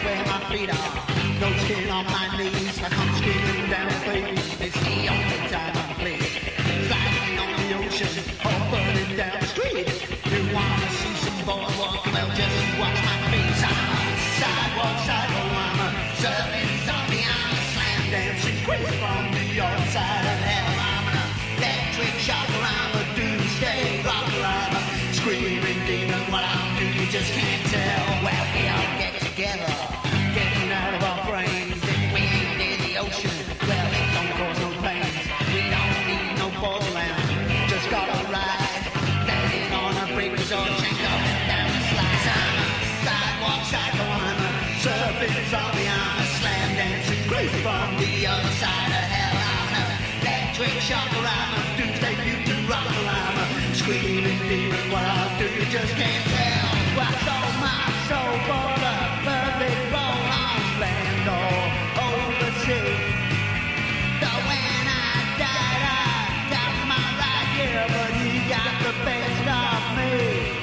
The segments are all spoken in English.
where my feet are. No skin on my knees, like I'm screaming down the baby. It's the only time I play. Sliding on the ocean, or burning down the street. You wanna see some boardwalk? Well, just watch my face. I'm a sidewalk psycho, I'm a surfing zombie, I'm a slam dancing queen from the other side of hell. I'm an electric shocker, I'm a doomsday rocker, I'm a screaming demon. What I'll do, you just can't tell. Well, we all get together, getting out of our brains. If we ain't near the ocean, well, it don't cause no pain. We don't need no borderland, just gotta ride. Landing on a bridge or chain going down the slides. I'm a sidewalk psycho, I'm a surfing zombie, I'm a slam dancing queen from the other side of hell. I'm an electric shocker, I'm a doomsday mutant rocker, I'm a screaming demon. What I'll do, you just can't tell. I sold my soul for the perfect roll on land or overseas. So when I died, I got my right here, but he got the best of me.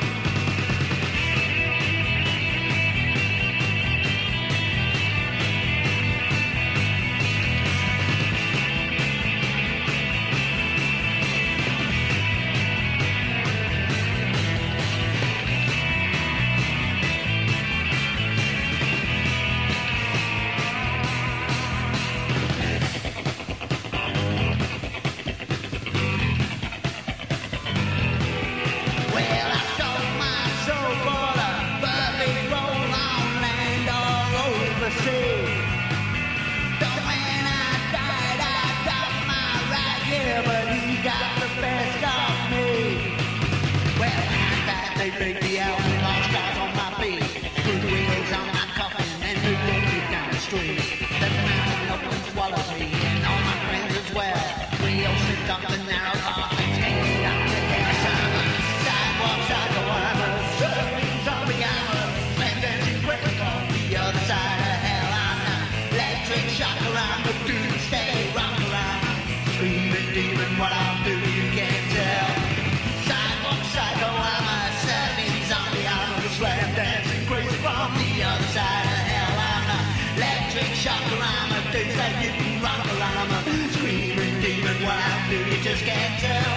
They break me out with long scars on my feet, through the windows on my coffin, and who let me down the street. The mountain up and swallowed me, and all my friends as well. We all slipped up the narrow path and taken up the gas. I'm a sidewalk psycho, I'm a surfing zombie, I'm a slam dancing queen from the other side of hell. I'm an electric shocker, I'm a doomsday rocker, I'm a screaming demon. What I'll do, you can't tell. Sidewalk psycho, I'm a zombie, I'm a slam dancing crazy from the other side of hell. I'm an electric shocker, I'm a doomsday mutant rocker, I'm a screaming demon. What I do, you just can't tell.